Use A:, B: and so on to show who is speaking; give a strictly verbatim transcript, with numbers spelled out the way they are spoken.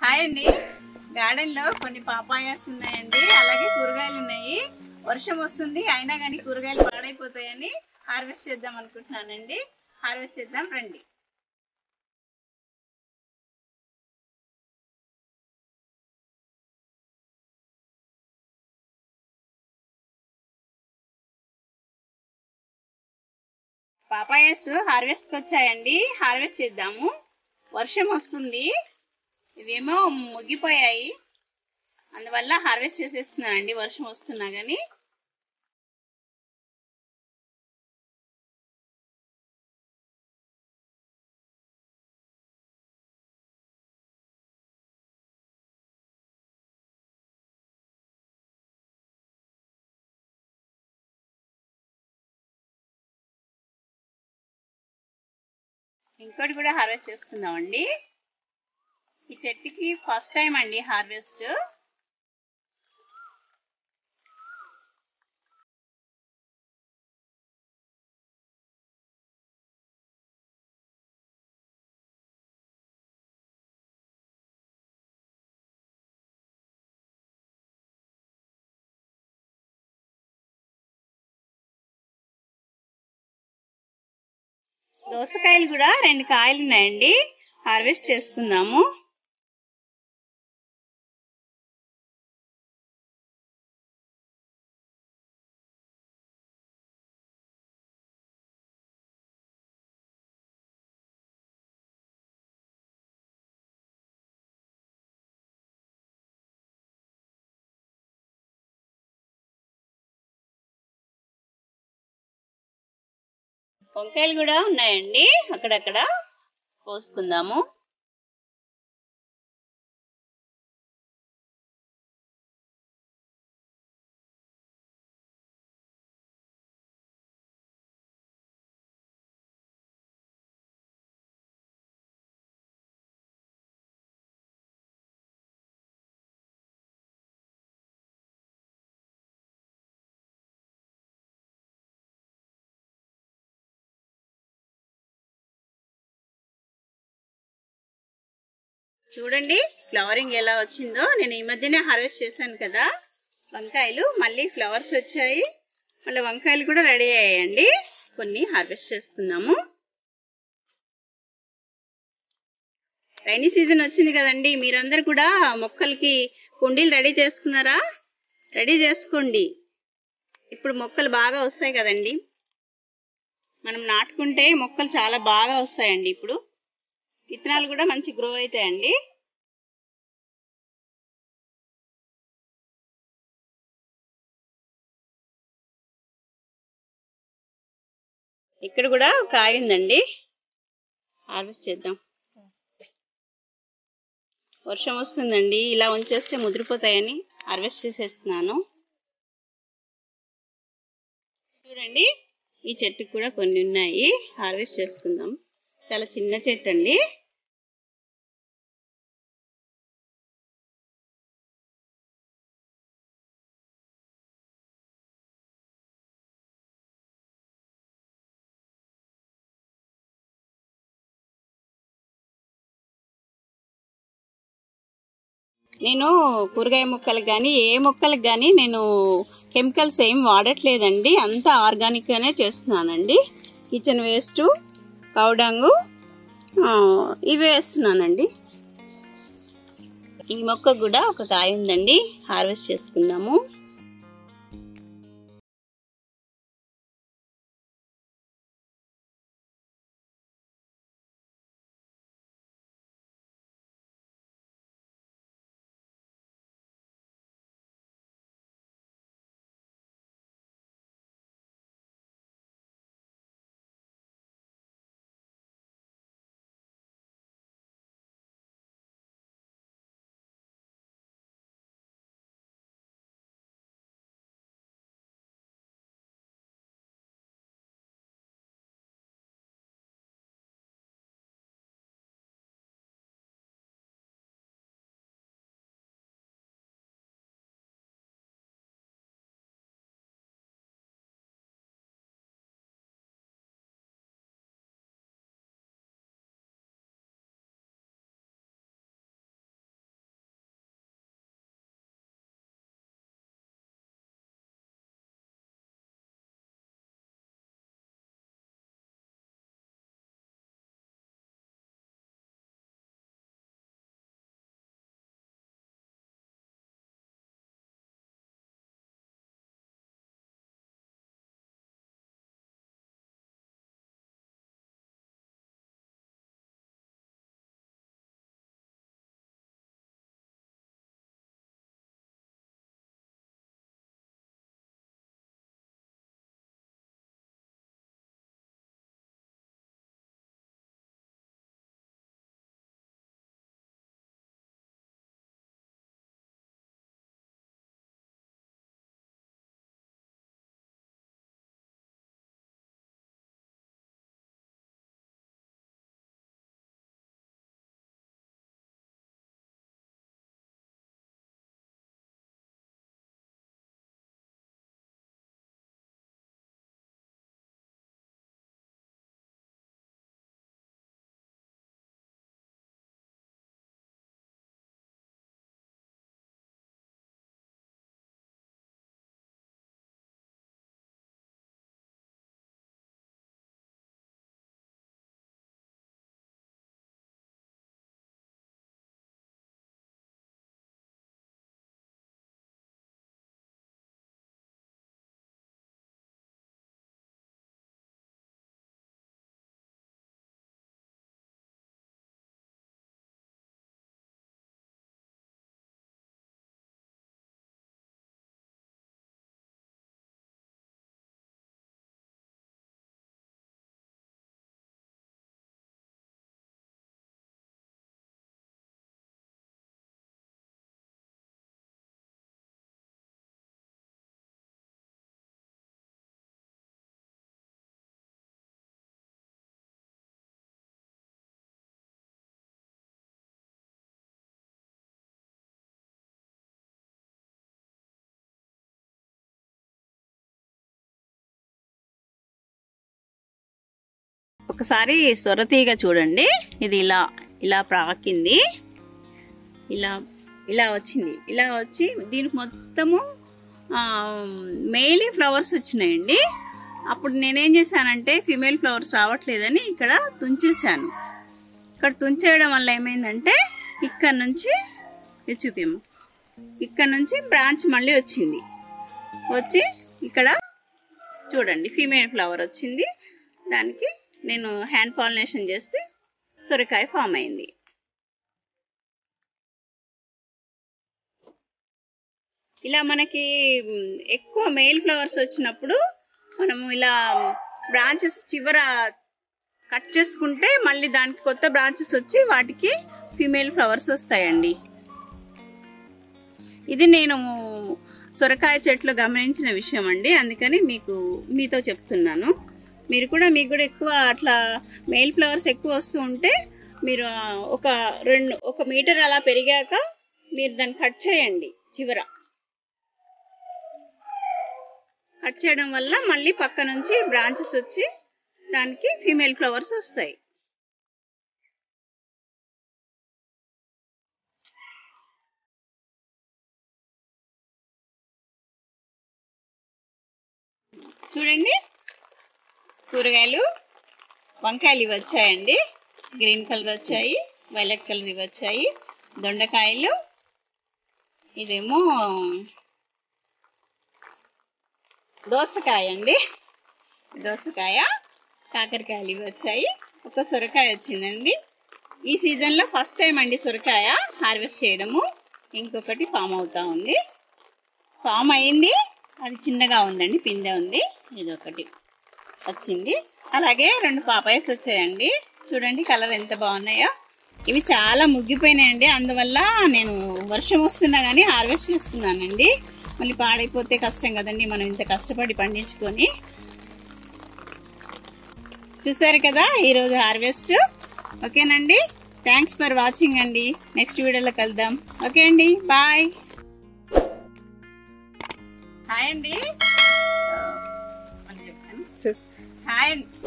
A: Hi అండి. Garden లో కొన్ని పాపాయాస్ ఉన్నాయండి, అలాగే కూరగాయలు ఉన్నాయి. వర్షం వస్తుంది అయినా కానీ కూరగాయలు పాడైపోతాయని హార్వెస్ట్ చేద్దాం అనుకుంటున్నానండి. హార్వెస్ట్ చేద్దాం రండి. పాపాయాస్ హార్వెస్ట్ కి వచ్చాయండి, హార్వెస్ట్ చేద్దాము. వర్షం వస్తుంది, ఇవేమో ముగ్గిపోయాయి, అందువల్ల హార్వెస్ట్ చేసేస్తున్నానండి వర్షం వస్తున్నా గానీ. ఇంకోటి కూడా హార్వెస్ట్ చేసుకుందామండి. ఈ చెట్టుకి ఫస్ట్ టైం అండి హార్వెస్ట్. దోసకాయలు కూడా రెండు కాయలు ఉన్నాయండి, హార్వెస్ట్ చేసుకుందాము. వంకాయలు కూడా ఉన్నాయండి, అక్కడక్కడ కోసుకుందాము. చూడండి ఫ్లవరింగ్ ఎలా వచ్చిందో. నేను ఈ మధ్యనే హార్వెస్ట్ చేశాను కదా వంకాయలు, మళ్ళీ ఫ్లవర్స్ వచ్చాయి, మళ్ళీ వంకాయలు కూడా రెడీ అయ్యాయండి. కొన్ని హార్వెస్ట్ చేసుకుందాము. రైనీ సీజన్ వచ్చింది కదండి, మీరందరూ కూడా మొక్కలకి కుండీలు రెడీ చేసుకున్నారా? రెడీ చేసుకోండి, ఇప్పుడు మొక్కలు బాగా వస్తాయి కదండి. మనం నాటుకుంటే మొక్కలు చాలా బాగా వస్తాయండి. ఇప్పుడు విత్తనాలు కూడా మంచి గ్రో అవుతాయండి. ఇక్కడ కూడా కాయ ఉందండి, హార్వెస్ట్ చేద్దాం. వర్షం వస్తుందండి, ఇలా ఉంచేస్తే ముదిరిపోతాయని హార్వెస్ట్ చేసేస్తున్నాను. చూడండి ఈ చెట్టుకు కూడా కొన్ని ఉన్నాయి, హార్వెస్ట్ చేసుకుందాం. చాలా చిన్న చెట్టు అండి. నేను కూరగాయ మొక్కలకు కానీ ఏ మొక్కలకు కానీ నేను కెమికల్స్ ఏం వాడట్లేదండి, అంతా ఆర్గానిక్గానే చేస్తున్నానండి. కిచెన్ వేస్ట్, కౌడంగు ఇవి వేస్తున్నానండి. ఈ మొక్క కూడా ఒక కాయ ఉందండి, హార్వెస్ట్ చేసుకుందాము. ఒకసారి సొరతీగ చూడండి, ఇది ఇలా ఇలా ప్రాకింది, ఇలా ఇలా వచ్చింది. ఇలా వచ్చి దీనికి మొత్తము మేలీ ఫ్లవర్స్ వచ్చినాయండి. అప్పుడు నేనేం చేశానంటే ఫీమేల్ ఫ్లవర్స్ రావట్లేదని ఇక్కడ తుంచేసాను. ఇక్కడ తుంచేయడం వల్ల ఏమైందంటే ఇక్కడ నుంచి ఇది చూపిము, ఇక్కడ నుంచి బ్రాంచ్ మళ్ళీ వచ్చింది. వచ్చి ఇక్కడ చూడండి ఫీమేల్ ఫ్లవర్ వచ్చింది. దానికి నేను హ్యాండ్ పాలినేషన్ చేస్తే సొరకాయ ఫామ్ అయింది. ఇలా మనకి ఎక్కువ మేల్ ఫ్లవర్స్ వచ్చినప్పుడు మనము ఇలా బ్రాంచెస్ చివర కట్ చేసుకుంటే మళ్ళీ దానికి కొత్త బ్రాంచెస్ వచ్చి వాటికి ఫీమేల్ ఫ్లవర్స్ వస్తాయండి. ఇది నేను సొరకాయ చెట్లు గమనించిన విషయం అండి, అందుకని మీకు మీతో చెప్తున్నాను. మీరు కూడా మీకు కూడా ఎక్కువ అట్లా మేల్ ఫ్లవర్స్ ఎక్కువ వస్తూ ఉంటే మీరు ఒక రెండు ఒక మీటర్ అలా పెరిగాక మీరు దాన్ని కట్ చేయండి. చివర కట్ చేయడం వల్ల మళ్ళీ పక్క నుంచి బ్రాంచెస్ వచ్చి దానికి ఫీమేల్ ఫ్లవర్స్ వస్తాయి. చూడండి కూరగాయలు, వంకాయలు ఇవి వచ్చాయండి, గ్రీన్ కలర్ వచ్చాయి, వైలెట్ కలర్ ఇవి వచ్చాయి. దొండకాయలు, ఇదేమో దోసకాయ అండి, దోసకాయ, కాకరకాయలు ఇవి వచ్చాయి. ఒక సొరకాయ వచ్చిందండి. ఈ సీజన్లో ఫస్ట్ టైం అండి సొరకాయ హార్వెస్ట్ చేయడము. ఇంకొకటి ఫామ్ అవుతా ఉంది, ఫామ్ అయింది, అది చిన్నగా ఉందండి, పిందె ఉంది. ఇది ఒకటి వచ్చింది. అలాగే రెండు పాపాయస్ వచ్చాయండి, చూడండి కలర్ ఎంత బాగున్నాయో. ఇవి చాలా ముగ్గిపోయినాయండి, అందువల్ల నేను వర్షం వస్తున్నా కానీ హార్వెస్ట్ చేస్తున్నానండి. మళ్ళీ పాడైపోతే కష్టం కదండి, మనం ఇంత కష్టపడి పండించుకొని. చూసారు కదా ఈరోజు హార్వెస్ట్. ఓకేనండి, థ్యాంక్స్ ఫర్ వాచింగ్ అండి. నెక్స్ట్ వీడియోలో కలుద్దాం. ఓకే అండి, బాయ్. హాయ్ అండి, హాయ్